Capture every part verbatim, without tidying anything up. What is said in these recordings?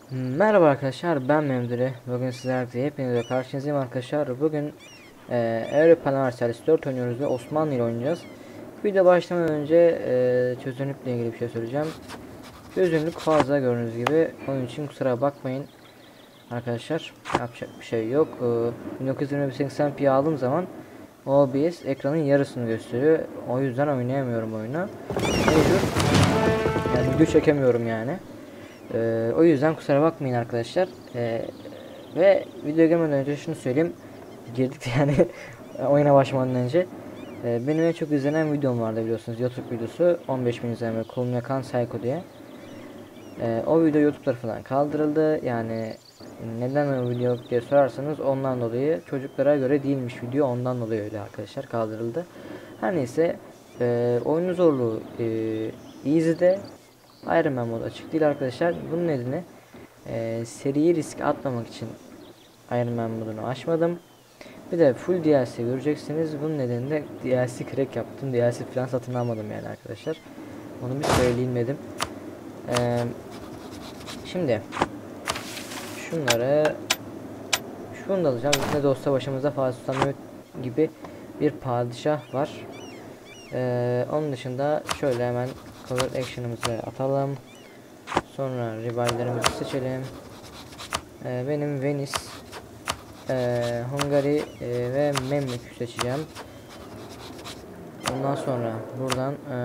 Merhaba arkadaşlar, ben Memdure. Bugün sizlerle hepinize karşınızdayım arkadaşlar. Bugün e, Avrupa Universalis dört oynuyoruz ve Osmanlı ile oynayacağız. Video başlamadan önce e, çözünürlükle ilgili bir şey söyleyeceğim. Çözünürlük fazla, gördüğünüz gibi. Onun için kusura bakmayın arkadaşlar. Yapacak bir şey yok. E, bin dokuz yüz yirmi seksen p aldığım zaman O B S ekranın yarısını gösteriyor. O yüzden oynayamıyorum oyunu. Mecbur. Yani video çekemiyorum yani. Ee, o yüzden kusura bakmayın arkadaşlar. Ee, ve video girmeden önce şunu söyleyeyim. Girdik yani oyuna başlamadan önce. Ee, benim en çok izlenen videom vardı biliyorsunuz. YouTube videosu on beş bin izlenme, kolum yakan Psycho diye. Ee, o video YouTube tarafından kaldırıldı. Yani neden o video yok diye sorarsanız ondan dolayı, çocuklara göre değilmiş video, ondan dolayı öyle arkadaşlar kaldırıldı. Her neyse, e, oyunun zorluğu e, easy'de. Iron Man modu açık değil arkadaşlar. Bunun nedeni e, seriyi risk atmamak için Iron Man modunu açmadım. Bir de full D L C göreceksiniz. Bunun nedeni de D L C crack yaptım. D L C falan satın almadım yani arkadaşlar. Onu bir söyleyeyim dedim. E, şimdi şunları şunu da alacağım. Ne de olsa başımızda Fatih Sultan Mehmet gibi bir padişah var. E, onun dışında şöyle hemen cover action'ımızı atalım. Sonra rivallerimizi seçelim. Ee, benim Venice, e, Hungary e, ve Memlük seçeceğim. Ondan sonra buradan e,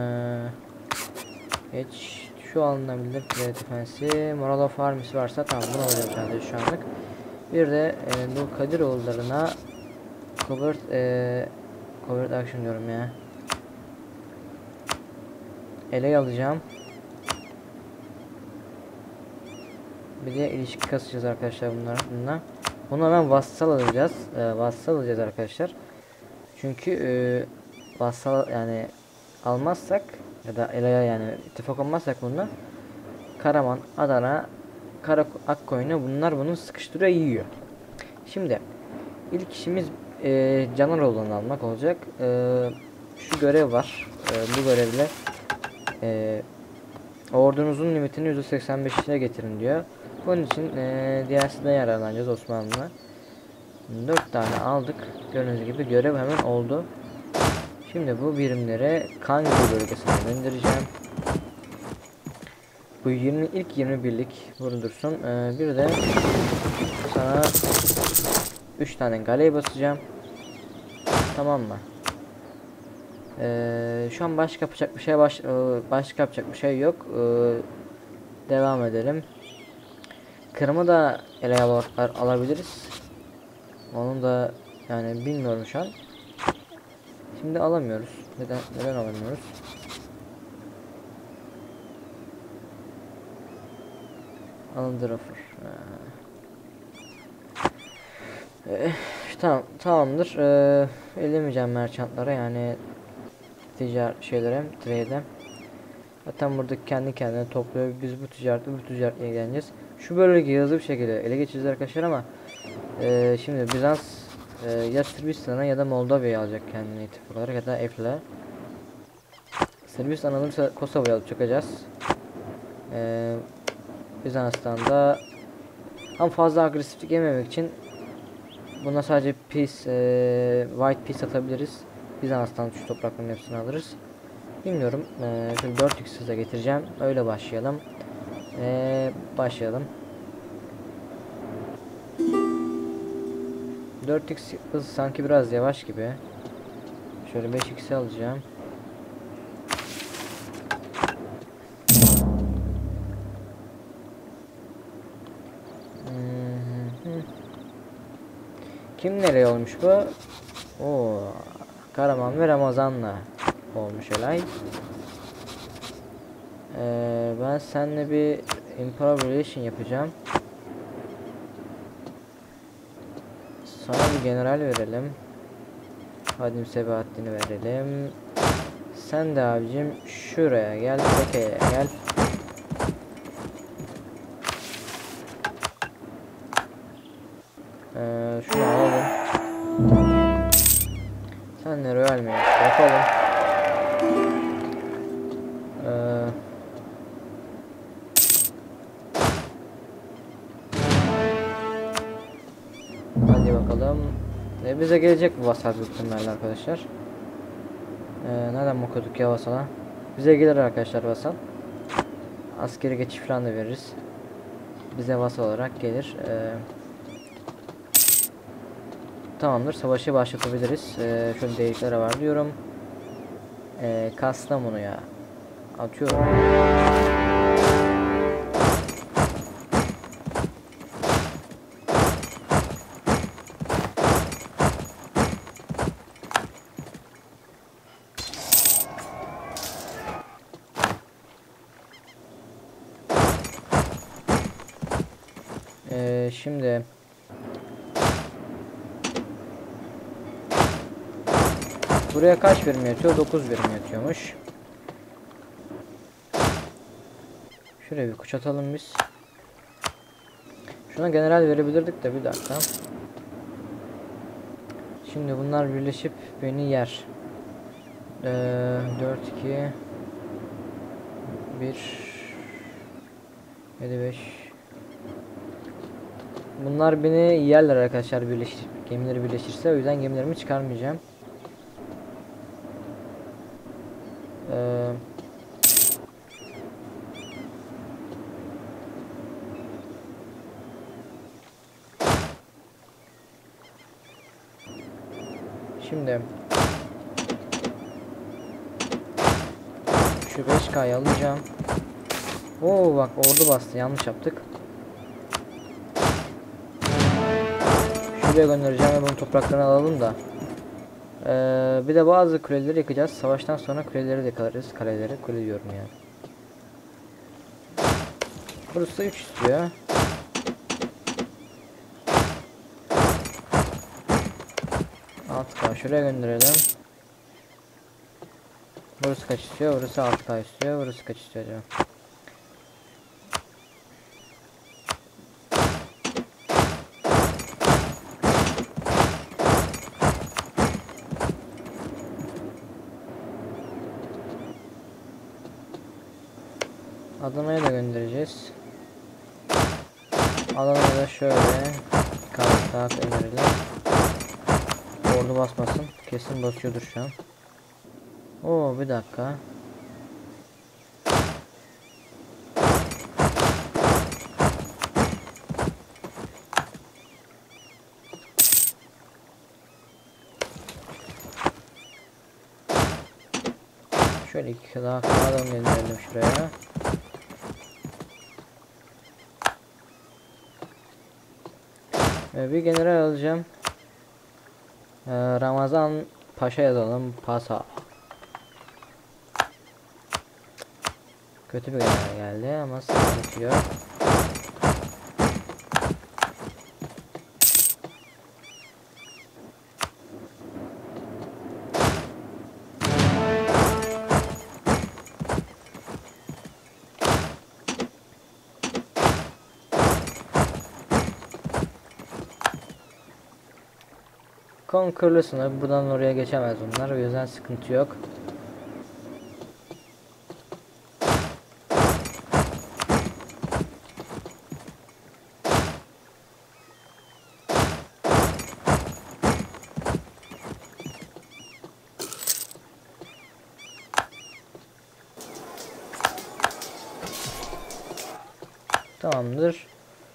geç şu alınabilir play defensi. Moral of Armies varsa tamam, bunu alacağım sadece şu anlık. Bir de e, bu Kadiroğullarına covert e, covert action diyorum ya. Ele alacağım. Bir de ilişki kasacağız arkadaşlar bunlar bununla. Bunu hemen vassal alacağız. E, vassal alacağız arkadaşlar. Çünkü e, vassal yani almazsak ya da elaya yani ittifak olmazsak bununla Karaman, Adana, Kara Akkoyun'u bunlar bunu sıkıştırıyor, yiyor. Şimdi ilk işimiz e, Canaroğlu'nu almak olacak. E, şu görev var. E, bu görevle e, ordunuzun limitini yüzde seksen beş'ine getirin diyor. Bunun için e, D L C'den yararlanacağız Osmanlı'na. dört tane aldık. Gördüğünüz gibi görev hemen oldu. Şimdi bu birimlere Kangi bölgesine göndereceğim. Bu yirmi ilk yirmi birlik burada dursun. Ee, bir de sana üç tane galey basacağım. Tamam mı? Ee, şu an başka yapacak bir şey baş, e, başka yapacak bir şey yok. Ee, devam edelim. Kırım'ı da ele al alabiliriz. Onun da yani bilmiyorum şu an. Şimdi alamıyoruz. Neden neden alamıyoruz? Alındır offer. Ee, tamam, tamamdır. Ee, elemeyeceğim merchantlara yani ticaret şeylere, trade'e. Zaten burada kendi kendine topluyor. Biz bu ticaretle bu ticaretle ilgileneceğiz. Şu bölgeyi hızlı bir şekilde ele geçireceğiz arkadaşlar ama e, şimdi Bizans e, ya Sırbistan'a ya da Moldova'yı alacak kendine ittifak olarak ya da Efle. Sırbistan alırsa Kosova'yı alıp çıkacağız. E, Bizans'tan da ama fazla agresiflik yememek için buna sadece peace, e, white peace atabiliriz. Bizans'tan şu toprakların hepsini alırız. Bilmiyorum. Ee, şimdi dört x hıza getireceğim. Öyle başlayalım. Ee, başlayalım. dört x hız sanki biraz yavaş gibi. Şöyle beş x'i alacağım. Kim nereye olmuş bu? Oo, Karaman ve Ramazan'la olmuş olay. Ee, ben seninle bir Imperial Relation yapacağım. Sana bir general verelim. Hadim Sebahattin'i verelim. Sen de abicim şuraya gel, Peke'ye gel. Ee, şunu alalım. Senle Royal mi yapalım. Ee, bakalım. E, bize gelecek bu vasal büyük ihtimalle arkadaşlar. E, nereden bakıyorduk ya vasala? Bize gelir arkadaşlar vasal. Askeri geçiş falan da veririz. Bize vasal olarak gelir. E, tamamdır. Savaşı başlatabiliriz. E, şöyle deliklere var diyorum. E, Kastamonu'ya atıyorum. Ee, şimdi buraya kaç birim yatıyor? dokuz birim yatıyormuş. Şuraya bir kuşatalım biz. Şuna general verebilirdik de bir dakika. Şimdi bunlar birleşip beni yer. Ee, dört iki bir yedi beş. Bunlar beni yerler arkadaşlar, birleşir. Gemileri birleşirse, o yüzden gemilerimi çıkarmayacağım. Ee, şimdi şu beş K'yı alacağım. Oo bak, ordu bastı, yanlış yaptık. Şuraya göndereceğim ve bunun topraklarını alalım da. Ee, bir de bazı kuleleri yıkacağız. Savaştan sonra kuleleri de yıkarız. Kaleleri, kule diyorum yani. Burası üç istiyor. altı K şuraya gönderelim. Burası kaç istiyor? Burası altı K istiyor. Burası kaç istiyor acaba? Adana'ya da göndereceğiz. Adana'ya da şöyle kart gönderelim. Ordu basmasın. Kesin basıyordur şu an. Oo bir dakika. Şöyle iki daha adam gönderelim şuraya. Ve bir general alacağım. Ee, Ramazan Paşa yazalım. Pasa. Kötü bir general geldi ama sıkıntı yok. Conqueror'lu sınır, buradan oraya geçemez bunlar, o yüzden sıkıntı yok. Tamamdır.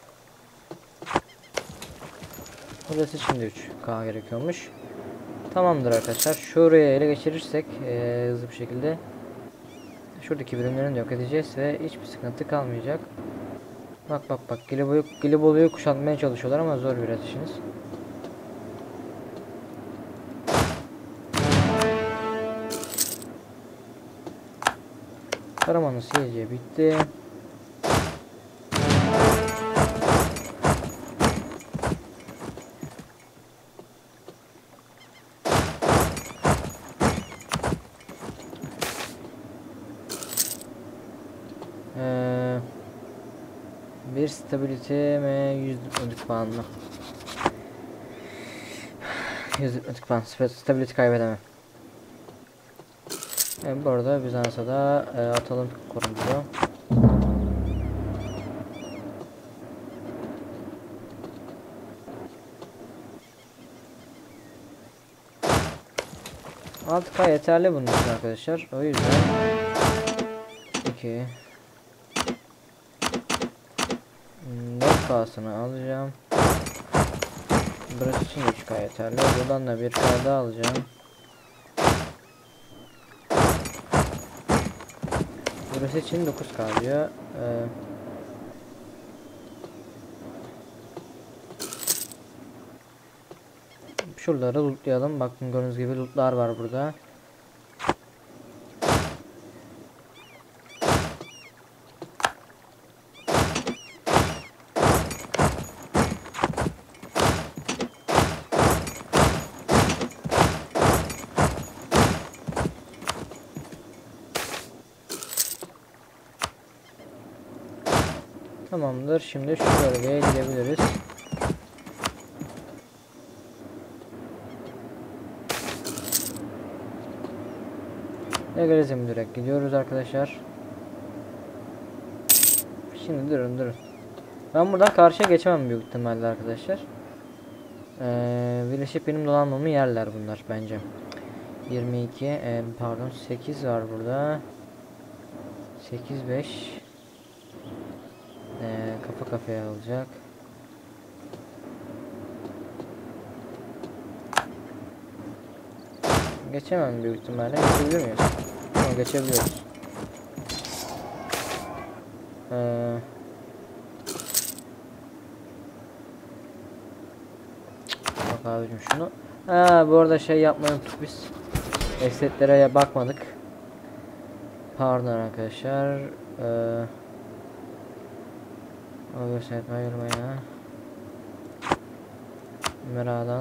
Burası şimdi üç K gerekiyormuş. Tamamdır arkadaşlar. Şuraya ele geçirirsek ee, hızlı bir şekilde şuradaki birimlerini de yok edeceğiz ve hiçbir sıkıntı kalmayacak. Bak bak bak, Gelibolu'yu Gelibolu'yu kuşatmaya çalışıyorlar ama zor biraz işiniz. Karaman'ın seyirciye bitti. Ee, bir stability mi yüz diplomatik puan mı? yüz diplomatik puan. Stability kaybedemem. Evet, bu arada Bizans'a da e, atalım korumucu. altı K yeterli bunun için arkadaşlar. O yüzden iki dört K'sını alacağım. Burası için üç K yeterli. Buradan da bir K daha alacağım. Burası için dokuz K diyor. Ee, şuraları lootlayalım. Bakın gördüğünüz gibi lootlar var burada. Tamamdır. Şimdi şu bölgeye gidebiliriz. Legalizm direkt gidiyoruz arkadaşlar. Şimdi durun durun. Ben buradan karşıya geçemem büyük ihtimalle arkadaşlar. Ee, birleşip benim dolanmamı yerler bunlar bence. yirmi iki e, pardon sekiz var burada. sekiz beş ee, kafa kafaya alacak. Geçemem büyük ihtimalle. Geçebilir miyiz? Tamam, geçebiliyoruz. Ee, bak abicim şunu. Ha, bu arada şey yapmayı unuttuk biz. Esetlere bakmadık. Pardon arkadaşlar. Ee, o gösterme ayırmaya. Meradan.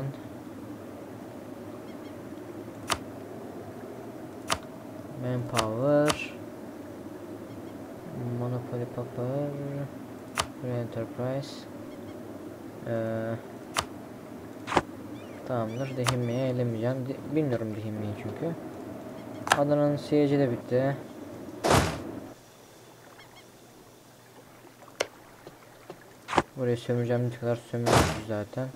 Manpower, Monopoly Popper, Enterprise. Ee, tamamdır. Dehimmi'yi elemeyeceğim. De bilmiyorum Dehimmi'yi çünkü. Adana'nın seyirci de bitti. Burayı sömüreceğim, ne kadar sömürmüşüz zaten.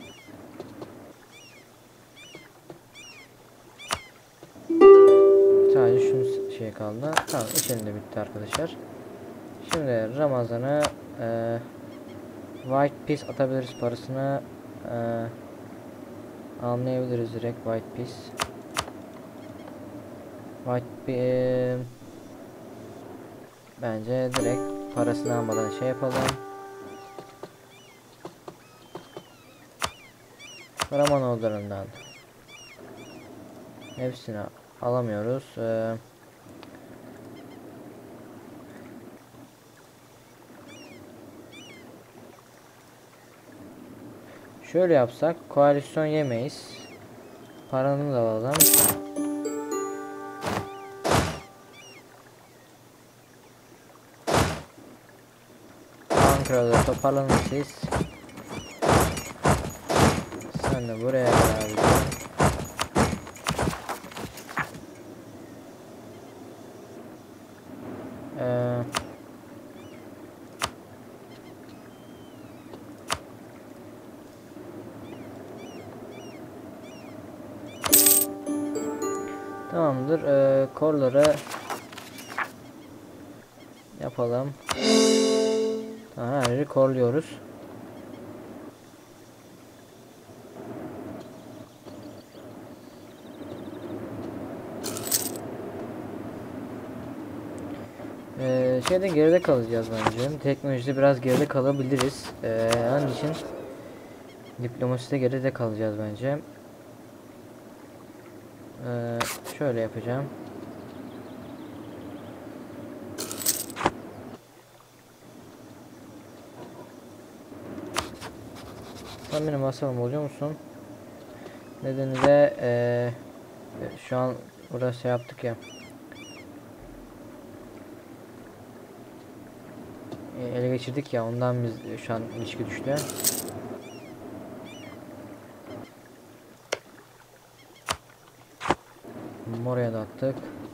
Sadece şunu şey kaldı. Tamam, içerim de bitti arkadaşlar. Şimdi Ramazan'ı e, White Piece atabiliriz parasını. E, anlayabiliriz direkt White Piece. White Piece bence direkt parasını almadan şey yapalım. Raman odalarından hepsini alamıyoruz. Ee, şöyle yapsak koalisyon yemeyiz. Paranı da alalım. Ankara'da toparlanın siz. Sen de buraya gel. Ee, tamamdır. Ee, korları yapalım. Tamam, her yeri korluyoruz. Ee, şeyde geride kalacağız bence. Teknolojide biraz geride kalabiliriz. Ee, onun için diplomaside geride kalacağız bence. Ee, şöyle yapacağım. Sen benim vasalım oluyor musun? Nedeni de ee, şu an burada şey yaptık ya. Ele geçirdik ya, ondan biz şu an ilişki düştü. Oraya da attık.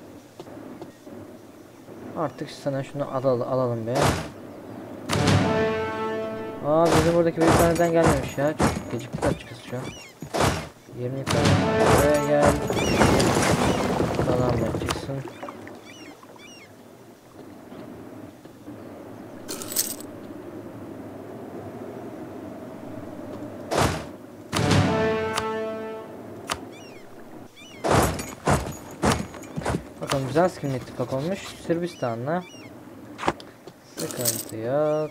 Artık sana şunu alalım, alalım be. Aa, bizim buradaki bir taneden gelmemiş ya. Çok gecikti açıkçası şu an. yirmi tane buraya gel. Sağlam mı çıksın? Bakalım, güzel skin ittifak olmuş. Sırbistan'la sıkıntı yok.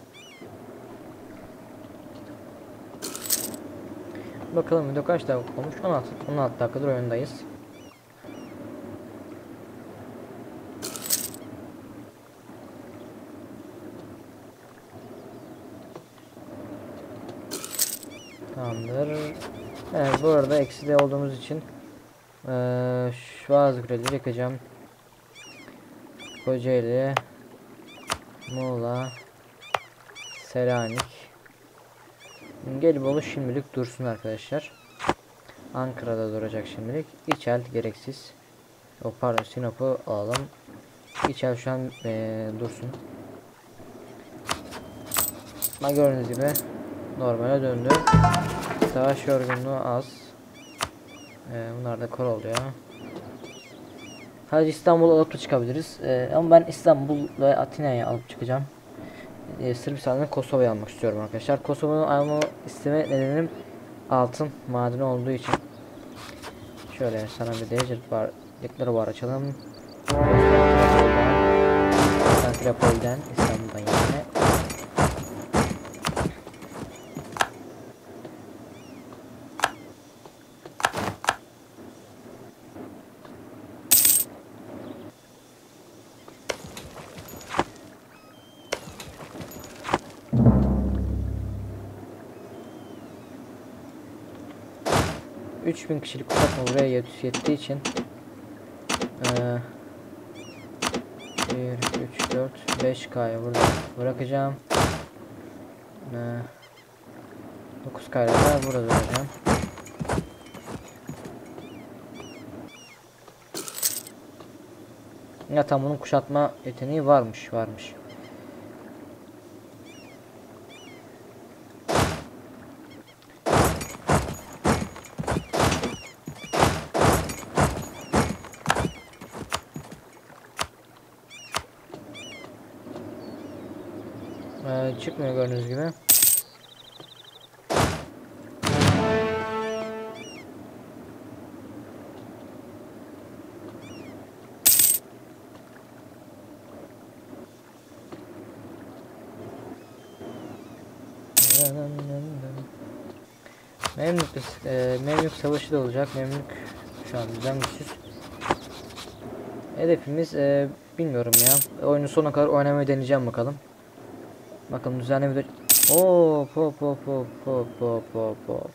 Bakalım video kaç dakika olmuş? on altı on altı dakikadır oyundayız. Tamamdır. Evet, bu arada ekside olduğumuz için ee, şu az kredi yakacağım. Kocaeli, Muğla, Selanik, Gelibolu şimdilik dursun arkadaşlar. Ankara'da duracak şimdilik. İçel gereksiz. O pardon, Sinop'u alalım. İçel şu an ee, dursun. Ama gördüğünüz gibi normale döndü. Savaş yorgunluğu az. Ee, bunlar da kor oluyor. Sadece İstanbul'u alıp da çıkabiliriz. Ee, ama ben İstanbul ve Atina'yı alıp çıkacağım. Ee, Sırbistan'dan Kosova'yı almak istiyorum arkadaşlar. Kosova'nı alma isteme nedenim altın madeni olduğu için. Şöyle sana bir derece var. Yıkları var açalım. Antrapol'den İstanbul'dan yani. üç bin kişilik kuşatma buraya yettiği için ee, bir, üç, dört, beş K'ya burada bırakacağım. ee, dokuz K'ya da burada duracağım. Ya tam bunun kuşatma yeteneği varmış varmış. Ee, çıkmıyor gördüğünüz gibi. Memlük, e, Memlük savaşı da olacak. Memlük şu an bizden güçsüz. Hedefimiz e, bilmiyorum ya. Oyunu sonuna kadar oynamayı deneyeceğim bakalım. Bakalım düzenli bir Oo, pop pop pop pop pop pop pop.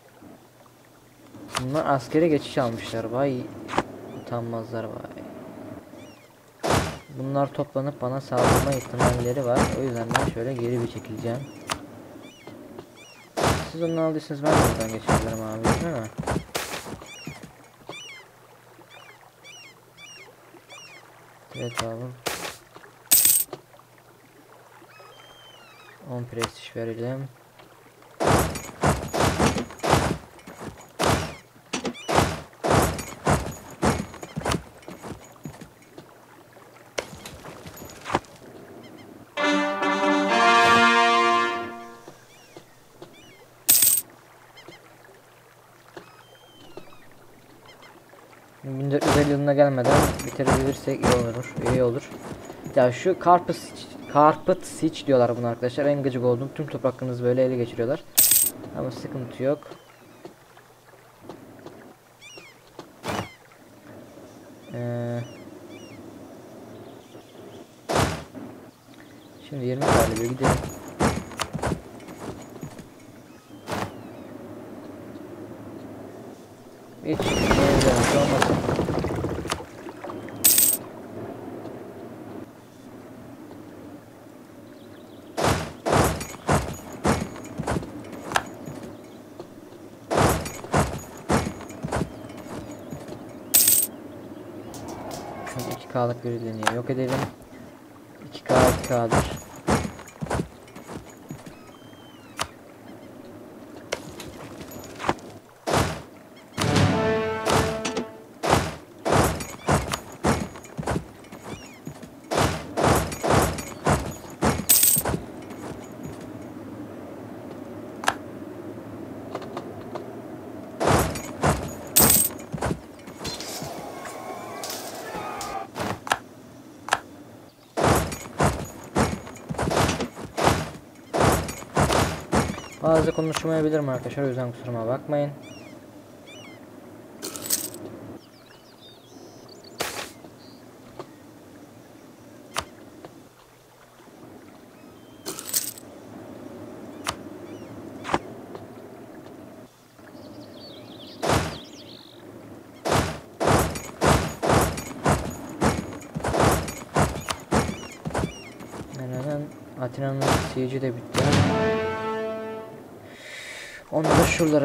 Bunlar askere geçiş almışlar. Vay utanmazlar vay. Bunlar toplanıp bana saldırma ihtimalleri var. O yüzden ben şöyle geri bir çekileceğim. Siz onu aldıysanız ben de buradan geçebilirim abi, değil mi? Evet abi. on prestij verelim. bin dört yüz elli yılına gelmeden bitirebilirsek iyi olur, iyi olur. Ya şu Carpet Carpet Siege diyorlar bunu arkadaşlar. En gıcık olduğum, tüm topraklarınızı böyle ele geçiriyorlar. Ama sıkıntı yok. Ee, şimdi yirmi tane bir gidelim. Hiç şey olmasın. iki K'lık bir lineyi yok edelim. iki K iki K'dır. Fazla konuşmayabilirim arkadaşlar, o yüzden kusuruma bakmayın. Atina'nın seyirci de bitti. Onu da şuralara.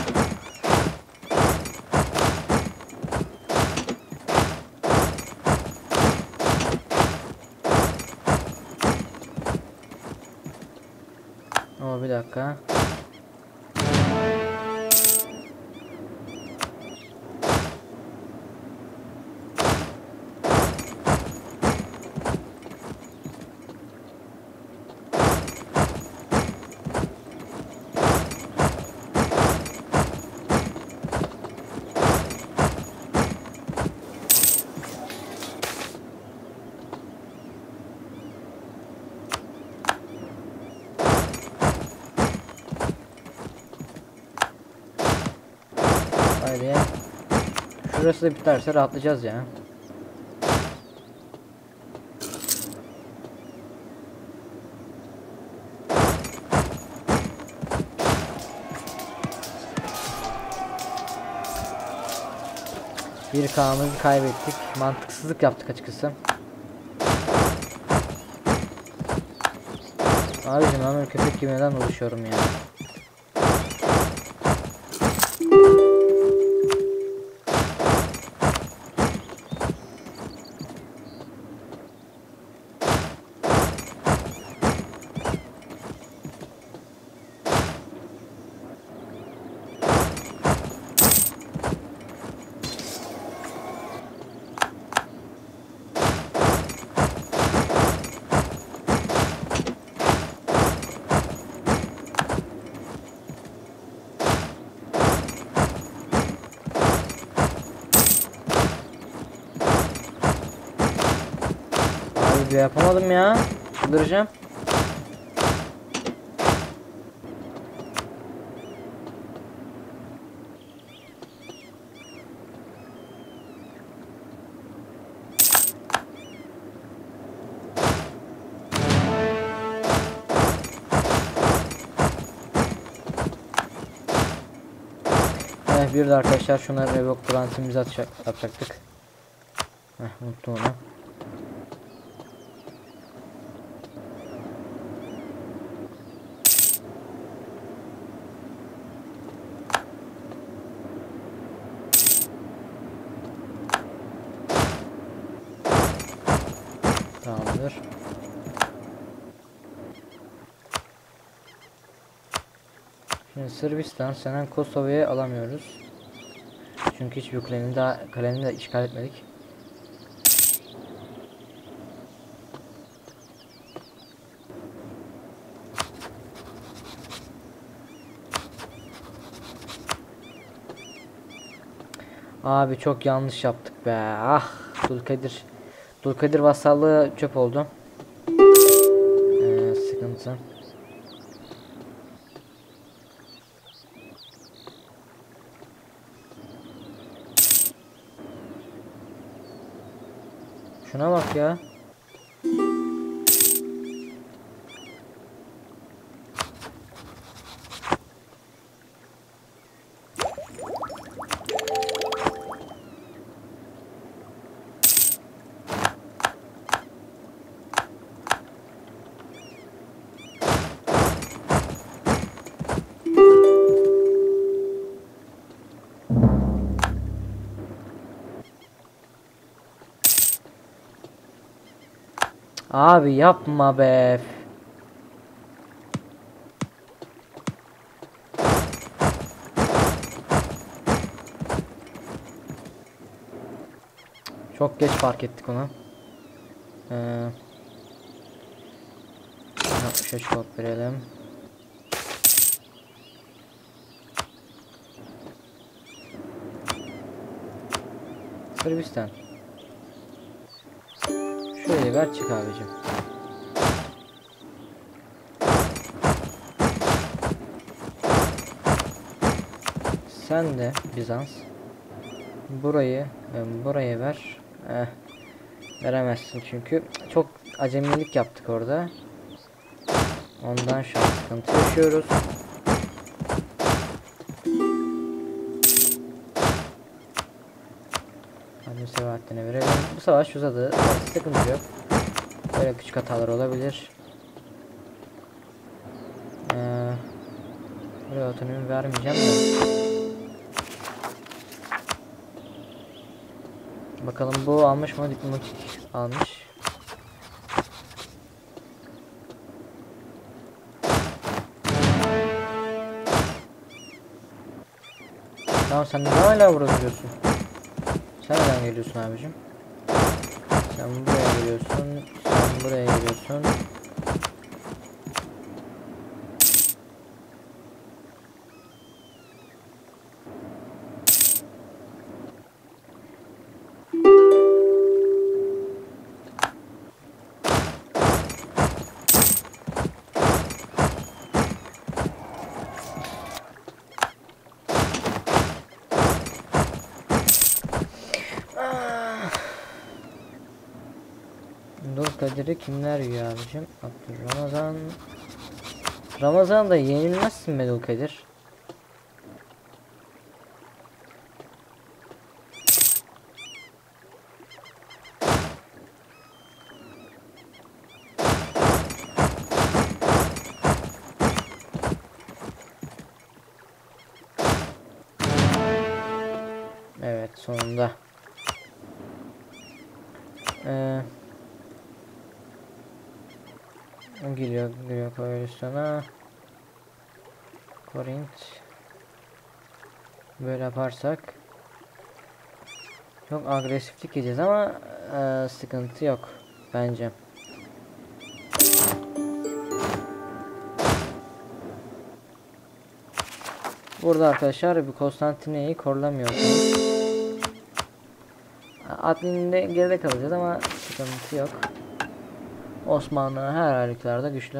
O bir dakika. Haydi. Şurası da biterse rahatlayacağız ya. Bir K'mızı kaybettik. Mantıksızlık yaptık açıkçası. Abicim ben böyle köpek gibi neden uğraşıyorum ya. Abi yapamadım ya. Çıldıracağım. Evet, bir de arkadaşlar şunları revoke grantimizi atacak, atacaktık. Heh, unuttum onu. Tamamdır. Şimdi Sırbistan, Senen Kosova'yı alamıyoruz. Çünkü hiçbir kalenin daha kaleni de işgal etmedik. Abi çok yanlış yaptık be. Ah, Dulkadir. Dulkadir vasallığı çöp oldu. Ee, sıkıntı. Şuna bak ya. Abi yapma be. Çok geç fark ettik onu. Ee, altmışa çok verelim. Sırbistan. Şöyle ver çık abicim. sen de Bizans. Burayı e, buraya ver. Eh, veremezsin çünkü çok acemilik yaptık orada. Ondan şu an sıkıntı yaşıyoruz. Hadi Sebahattin'e verelim. Bu savaş uzadı. Sıkıntı yok. Böyle küçük hatalar olabilir. Ee, buraya otonomi vermeyeceğim de. Bakalım bu almış mı? Diplomatik almış. Tamam, sen de hala vurabiliyorsun. Sen neden geliyorsun abicim? Sen buraya geliyorsun. Sen buraya geliyorsun. Abdülkadir'i kimler yiyor abicim? Abdülramazan. Ramazan da yenilmezsin be Abdülkadir. Evet, sonunda. Ee, geliyor, geliyor koalisyona. Korint. Böyle yaparsak çok agresiflik yiyeceğiz ama e, sıkıntı yok bence. Burada arkadaşlar bir Konstantinye'yi korlamıyorsunuz. Admin'de geride kalacağız ama sıkıntı yok. Osmanlı her halükarda güçlü.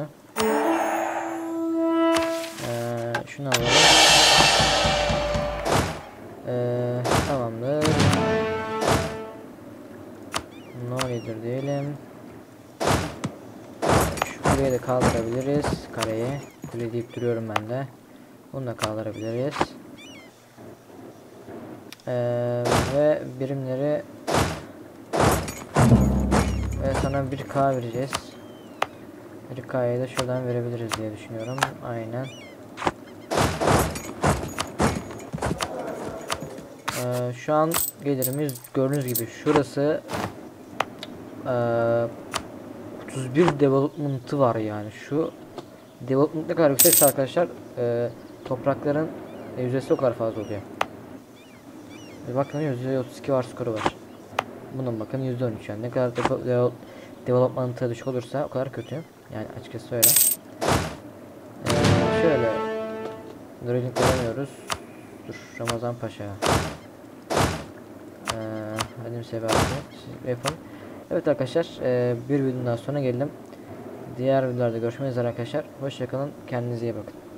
Ee, şunu alalım. Ee, tamamdır. Nori'dir diyelim. Şu kuleyi de kaldırabiliriz. Kareyi. Kule deyip duruyorum ben de. Bunu da kaldırabiliriz. Ee, ve birimleri ve sana bir K vereceğiz. bir K'yı da şuradan verebiliriz diye düşünüyorum. Aynen. Ee, şu an gelirimiz gördüğünüz gibi şurası e, otuz bir development'ı var yani. Şu development ne kadar yüksekse arkadaşlar e, toprakların e, yüzdesi o kadar fazla oluyor. E, bakın yüzde otuz iki var skoru var. Bunun bakın yüzde on üç yani. Ne kadar de development'a düşük olursa o kadar kötü. Yani açıkçası öyle. Ee, şöyle Drilling göremiyoruz. Dur Ramazan Paşa. Ee, hadi Sebahattin yapalım. Evet arkadaşlar, e, bir videodan sonra geldim. Diğer videolarda görüşmek üzere arkadaşlar. Hoşçakalın. Kendinize iyi bakın.